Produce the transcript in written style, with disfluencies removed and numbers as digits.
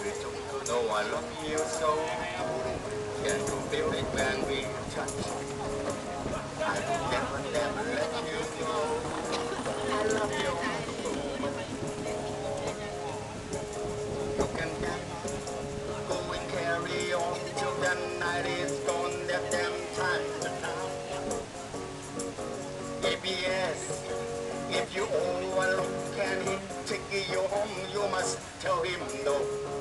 No, I love you so. Can you feel it when we touch? I will never let you go. I love you so much. You can go and carry on till the night is gone. That damn time to time. If yes, if you all alone, can he take you home? You must tell him no.